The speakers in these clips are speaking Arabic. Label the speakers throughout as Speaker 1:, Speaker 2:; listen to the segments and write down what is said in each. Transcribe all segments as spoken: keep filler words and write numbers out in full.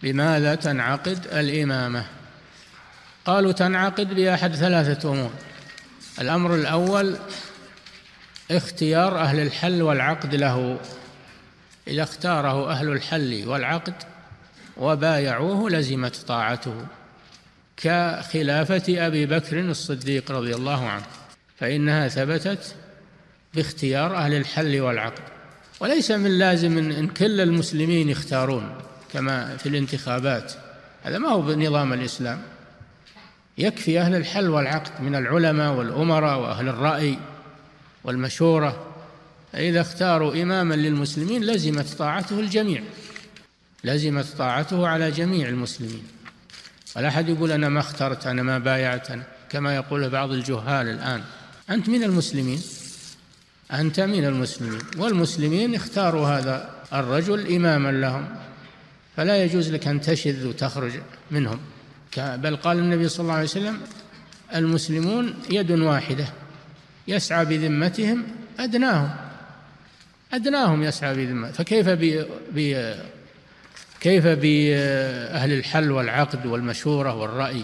Speaker 1: بماذا تنعقد الإمامة؟ قالوا تنعقد بأحد ثلاثة أمور. الأمر الأول اختيار أهل الحل والعقد له، إذا اختاره أهل الحل والعقد وبايعوه لزمت طاعته، كخلافة أبي بكر الصديق رضي الله عنه، فإنها ثبتت باختيار أهل الحل والعقد. وليس من لازم أن كل المسلمين يختارون كما في الانتخابات، هذا ما هو بنظام الإسلام. يكفي أهل الحل والعقد من العلماء والأمراء وأهل الرأي والمشورة، إذا اختاروا إماما للمسلمين لزمت طاعته الجميع، لزمت طاعته على جميع المسلمين. ولا أحد يقول أنا ما اخترت، أنا ما بايعت، أنا كما يقول بعض الجهال الآن. أنت من المسلمين، أنت من المسلمين، والمسلمين اختاروا هذا الرجل إماما لهم، فلا يجوز لك أن تشذ وتخرج منهم. بل قال النبي صلى الله عليه وسلم المسلمون يد واحدة يسعى بذمتهم أدناهم أدناهم يسعى بذمتهم، فكيف ب ب كيف بأهل الحل والعقد والمشورة والرأي؟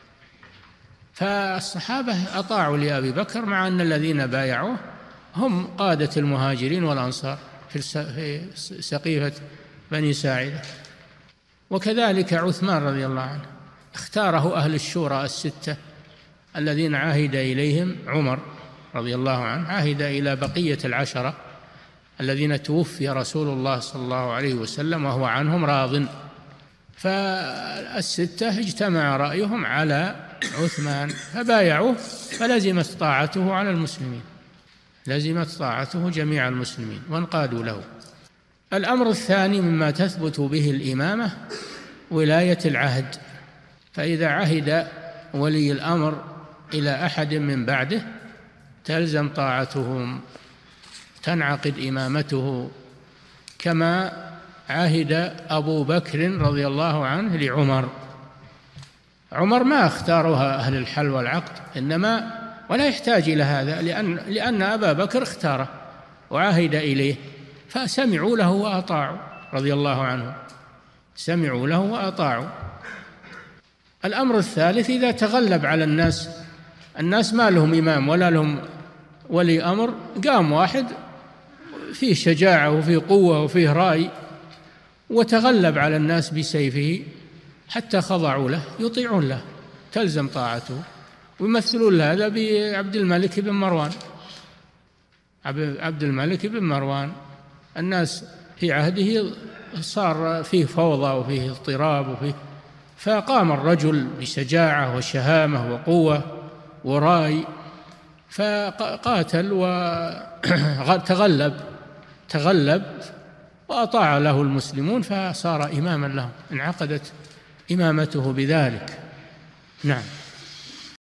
Speaker 1: فالصحابة أطاعوا لأبي بكر، مع أن الذين بايعوه هم قادة المهاجرين والأنصار في سقيفة بني ساعدة. وكذلك عثمان رضي الله عنه اختاره أهل الشورى الستة الذين عهد إليهم عمر رضي الله عنه، عهد إلى بقية العشرة الذين توفي رسول الله صلى الله عليه وسلم وهو عنهم راض، فالستة اجتمع رأيهم على عثمان فبايعوه، فلزمت طاعته على المسلمين، لزمت طاعته جميع المسلمين وانقادوا له. الأمر الثاني مما تثبت به الإمامة ولاية العهد، فإذا عهد ولي الأمر إلى أحد من بعده تلزم طاعتهم، تنعقد إمامته، كما عهد أبو بكر رضي الله عنه لعمر. عمر ما اختارها أهل الحل والعقد، إنما ولا يحتاج إلى هذا، لأن, لأن أبا بكر اختاره وعهد إليه، فسمعوا له وأطاعوا رضي الله عنه، سمعوا له وأطاعوا. الأمر الثالث إذا تغلب على الناس، الناس ما لهم إمام ولا لهم ولي أمر، قام واحد فيه شجاعة وفيه قوة وفيه رأي وتغلب على الناس بسيفه حتى خضعوا له، يطيعون له، تلزم طاعته. ويمثلون هذا بعبد الملك بن مروان. عبد الملك بن مروان الناس في عهده صار فيه فوضى وفيه اضطراب وفيه، فقام الرجل بشجاعة وشهامة وقوة ورأي، فقاتل وتغلب تغلب وأطاع له المسلمون، فصار إماما لهم، انعقدت إمامته بذلك. نعم.